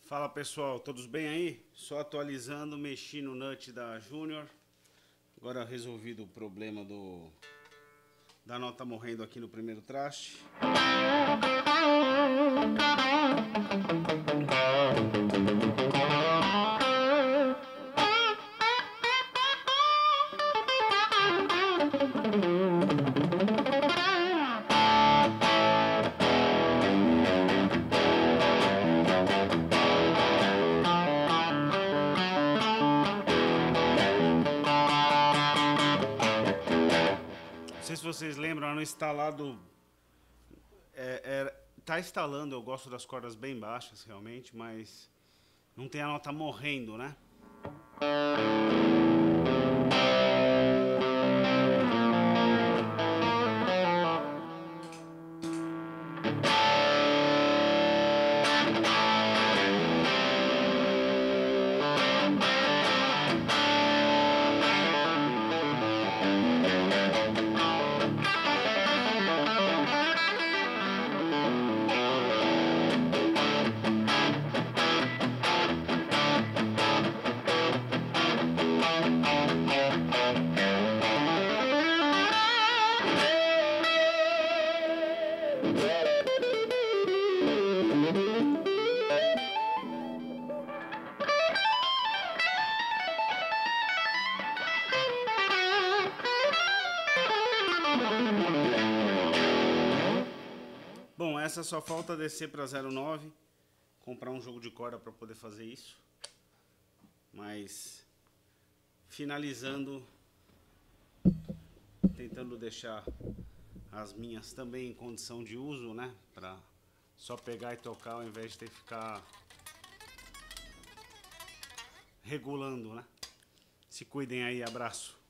Fala pessoal, todos bem aí? Só atualizando, mexi no nut da Junior. Agora resolvido o problema da nota morrendo aqui no primeiro traste. Não sei se vocês lembram, no instalado tá instalando, eu gosto das cordas bem baixas realmente, mas não tem a nota morrendo, né? Bom, essa só falta descer para 0,9, comprar um jogo de corda para poder fazer isso. Mas finalizando, tentando deixar as minhas também em condição de uso, né? Para só pegar e tocar ao invés de ter que ficar regulando, né? Se cuidem aí, abraço.